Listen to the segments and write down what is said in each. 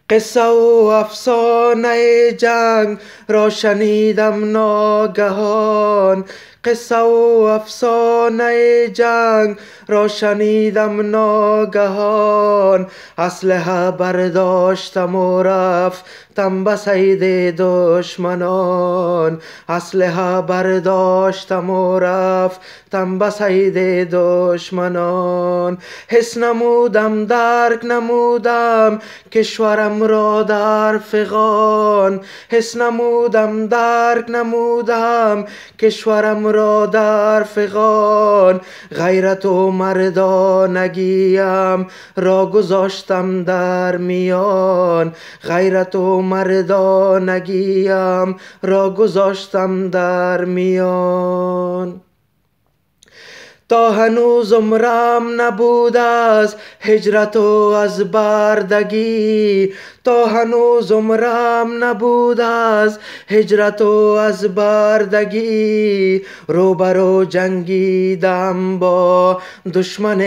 قصه و افسانه جنگ را شنیدم ناگهان، قصه و افسانه جنگ را شنیدم ناگهان. اسلحه برداشتم و رفتم به صید دشمنان، اسلحه برداشتم و رفتم به صید دشمنان. حس نمودم درک نمودم کشورم را در فغان، حس نمودم درک نمودم کشورم را در فغان. غیرت و مردانگیم را گذاشتم در میان، غیرت و مردانگیم را گذاشتم در میان. تا هنوز عمرم نبود از هجرت و از بردگی، تا هنوز عمرم نبود از هجرت و از بردگی. روبرو جنگیدم با دشمن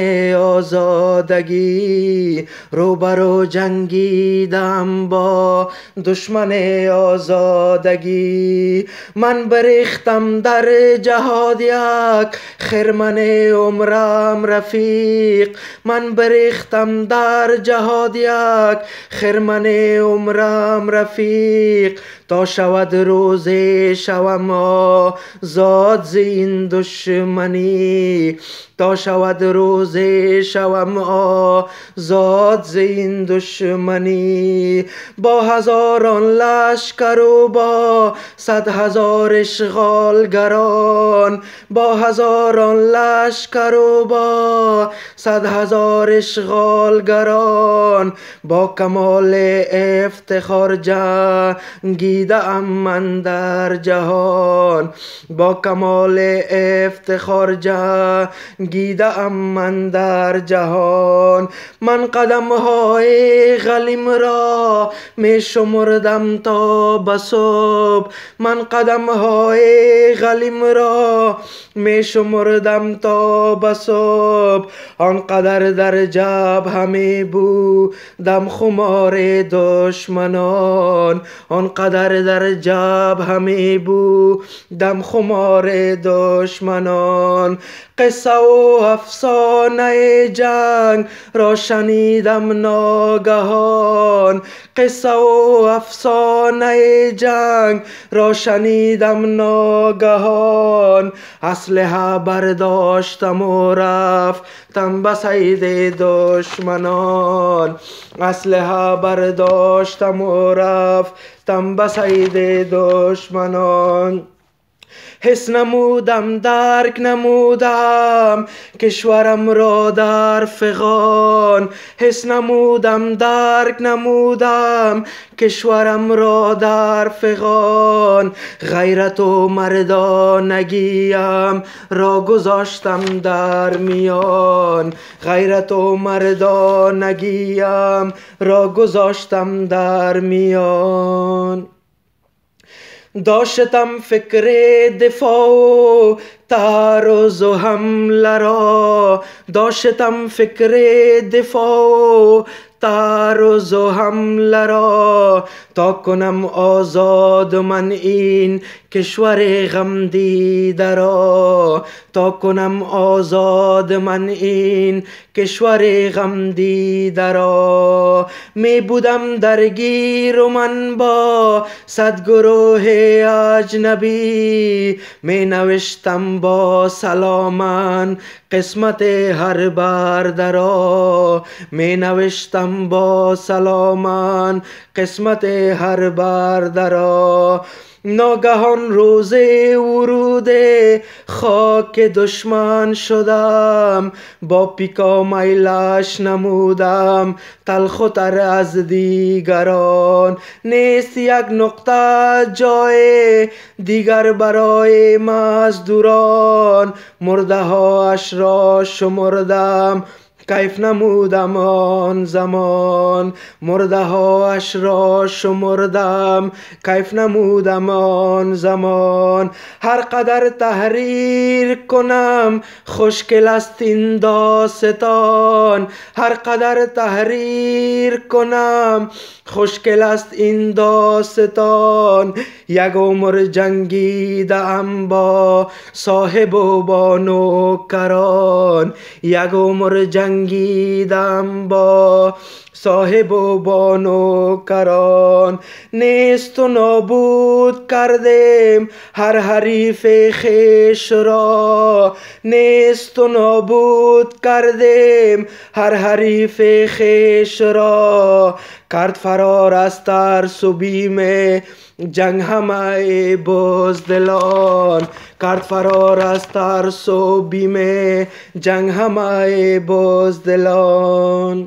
آزادگی، روبرو جنگیدم با دشمن آزادگی. من بریختم در جهاد یک خرمن عمرم رفیق، من بریختم در جهاد یک خرمن عمرم رفیق. تا شود روز شوم آزاد ز این دشمنی، تا شود روز شوم آزاد ز این دشمنی. با هزاران لشکر و با 100,000 اشغالگران، با هزاران لشکر و با 100,000 اشغالگران. با کمال افتخار جنگیده ام من در جهان، با کمال افتخار جنگیده ام من در جهان. من قدم های غلیم را می شمردم تا به صبح، من قدم های غلیم را می شمردم تا به صبح. آنقدر در جبهه می بودم خمار دشمنان، آنقدر در جبهه می بودم خمار دشمنان. قصه و افسانه جنگ را شنیدم ناگهان، قصه و افسانه جنگ را شنیدم ناگهان. اسلحه برداشتم و رفتم به صید دشمنان، اسلحه برداشتم و رفتم به صید دشمنان. حس نمودم درک نمودم کشورم را در فغان، حس نمودم درک نمودم کشورم را در فغان. غیرت و مردانگیم را گذاشتم در میان، غیرت و مردانگیم را گذاشتم در میان. داشتم فکر دفاع و تعرض و حمله را، داشتم فکر دفاع و تعرض و حمله را. تا کنم آزاد من این کشور غم دیده را، تا کنم آزاد من این کشور غم دیده را. می بودم درگیر و من با 100 گروه اجنبی، می نوشتم با سلامن قسمت هر برده را، می نوشتم با سلامن قسمت هر برده را. ناگهان روز ورود خاک دشمن شدم، با پیکا میلش نمودم تلخ و تر از دیگران. نیست یک نقطه جای دیگر برای مزدوران، مرده هاش را شمردم کیف نمودم آن زمان، مرده هاش را شمردم. کیف نمودم آن زمان، هر قدر تحریر کنم خوشگل است این داستان. هر قدر تحریر کنم خوشگل است این داستان. یک عمر جنگیدم با صاحب و با نوکران. یک عمر جنگیدم با صاحب و با نوکران. نیست و نابود کردیم هر حریف خویش را. نیست و نابود کردیم هر حریف خویش را. کرد فرار از ترس و بیم جنگ همه بزدلان. کرد فرار از ترس و بیم جنگ همه بزدلان.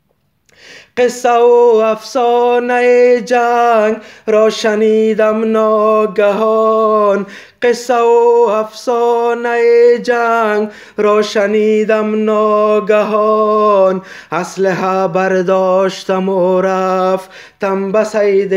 قصه و افسانه جنگ را شنیدم ناگهان. قصه و افسانه جنگ را شنیدم ناگهان. اسلحه برداشتم و رفتم به صید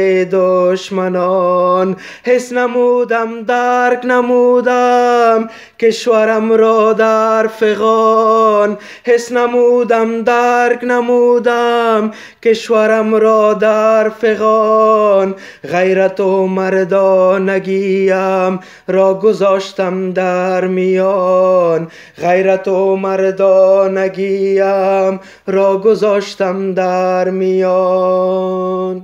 دشمنان. حس نمودم درک نمودم کشورم را در فغان. حس نمودم درک نمودم کشورم را در فغان. غیرت و مردانگیم را گذاشتم در میان. غیرت و مردانگیم را گذاشتم در میان.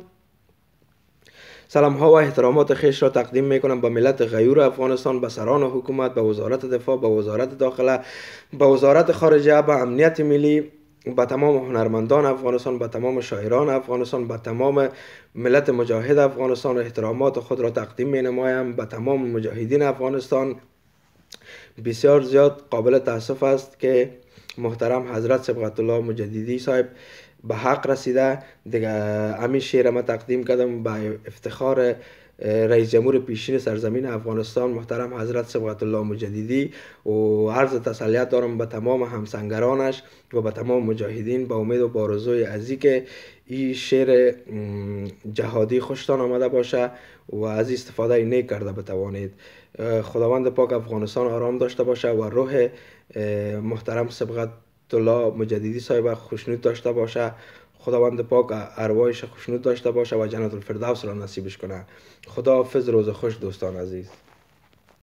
سلام ها و احترامات خویش را تقدیم می کنم به ملت غیور افغانستان، به سران حکومت، به وزارت دفاع، به وزارت داخله، به وزارت خارجه، به امنیت ملی، به تمام هنرمندان افغانستان، به تمام شاعران افغانستان، به تمام ملت مجاهد افغانستان احترامات خود را تقدیم می نمایم. به تمام مجاهدین افغانستان بسیار زیاد قابل تاسف است که محترم حضرت صبغت الله مجددی صاحب به حق رسیده. دیگه همین شعر ما تقدیم کردم به افتخار رئیس جمهور پیشین سرزمین افغانستان محترم حضرت صبغت الله مجددی و عرض تسلیت دارم به تمام همسنگرانش و به تمام مجاهدین، با امید و با آرزوی عزیزی که این شعر جهادی خوشتان آمده باشه و از استفاده نیک کرده بتوانید. خداوند پاک افغانستان آرام داشته باشه و روح محترم صبغت الله مجددی صاحب خوشنود داشته باشه. خداوند پاک ارواحش خوشنود داشته باشه و جنت الفردوس را نصیبش کنه. خدا حافظ. روز خوش دوستان عزیز.